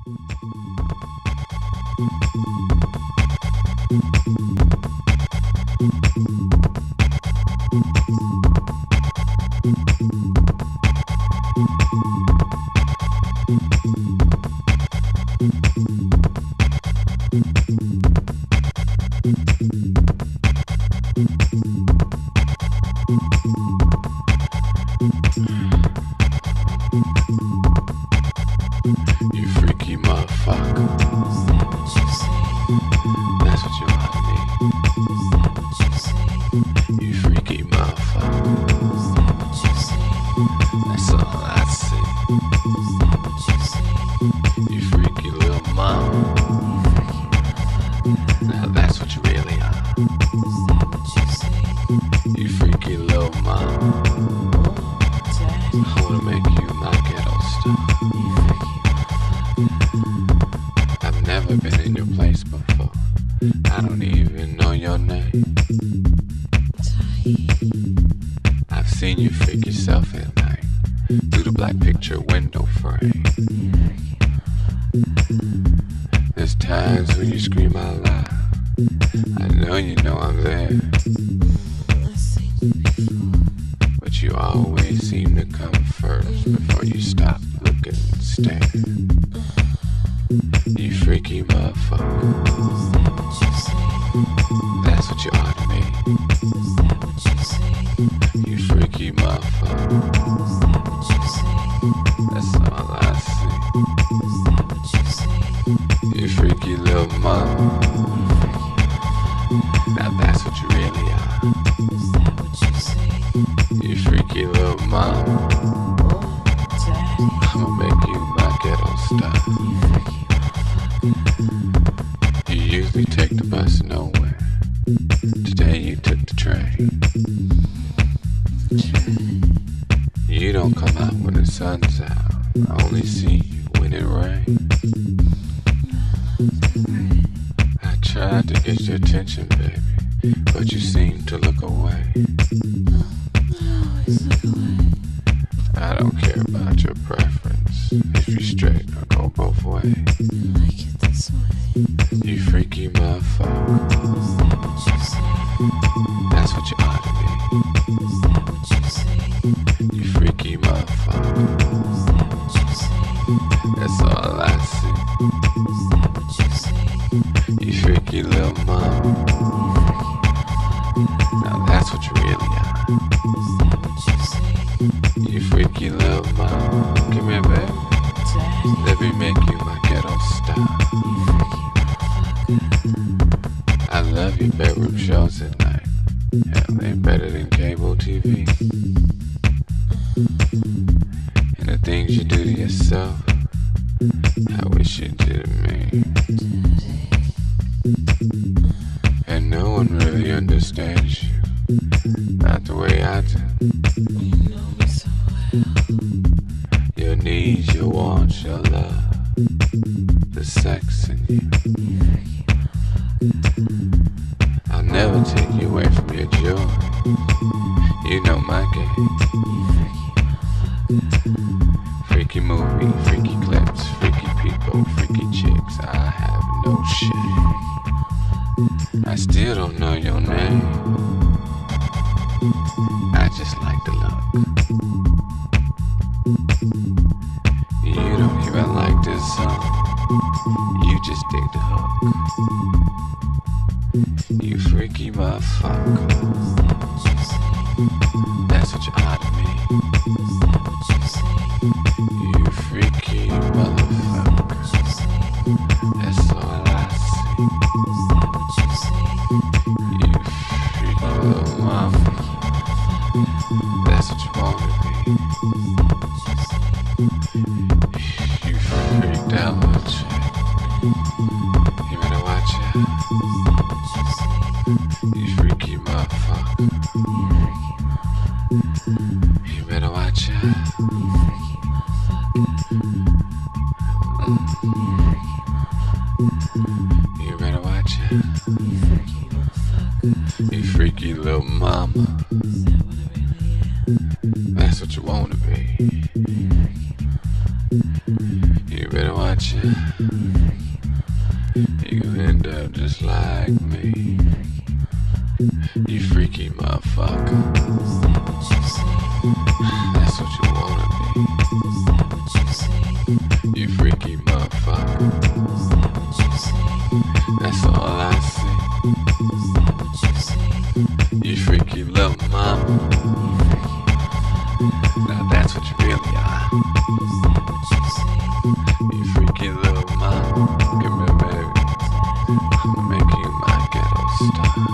You freaky motherfucker. Is that what you say? That's what you want me. Is that what you say? You freaky motherfucker. Is that what you say? That's all I see. Is that what you say? You freaky little mama. Now that's what you really are. Is that what you say? You freaky little mama. I wanna make you my ghetto star. I've never been in your place before. I don't even know your name. I've seen you freak yourself at night through the black picture window frame. There's times when you scream out loud. I know you know I'm there. But you always seem to come first before you stop, look and stare. You freaky motherfucker. Is that what you say? That's what you ought to be. Is that what you say? You freaky motherfucker. Is that what you say? That's all I see. Is that what you say? You freaky little mama. Now that's what you really are. Is that what you say? You freaky little mama. I'ma make you my ghetto star. You usually take the bus nowhere. Today you took the train. You don't come out when the sun's out. I only see you when it rains. I tried to get your attention, baby, but you seem to look away. I don't care about your preference. If you straight, I'll go both ways. You like it this way. You freaky motherfucker. Is that what you say? That's what you ought to be. Is that what you say? You freaky motherfucker. Is that what you say? That's all I see. Is that what you say? You freaky little mama. Now that's what you really are. Is that what you say? You freaky little mama. Come here, baby. Let me make you my ghetto star. I love your bedroom shows at night. Hell, they better than cable TV. And the things you do to yourself, I wish you did to me. And no one really understands you, not the way I do. You know me so well. Your needs, your wants, your love, the sex in you. I'll never take you away from your joy. You know my game. Freaky movie, freaky clips, freaky people, freaky chicks. I have no shame. I still don't know your name. I just like the look. You don't even like this song. You just dig the hook. You freaky motherfucker. Is that what you say? That's what you ought to be. Is that what you say? You freaky motherfucker. That's all I see. Is that what you say? You freaky little mama. That's what you want to be. You freaked out little chick. You better watch out. You freaky motherfucker. You better watch out. You better watch out. You freaky little mama. That's what you wanna be. You better watch it. You gon' end up just like me. You freaky motherfucker. That's what you wanna be. You freaky motherfucker. That's all I see. You freaky little mama. Now that's what you really are. You freaky little mama. Come here, baby. I'ma make you my ghetto star.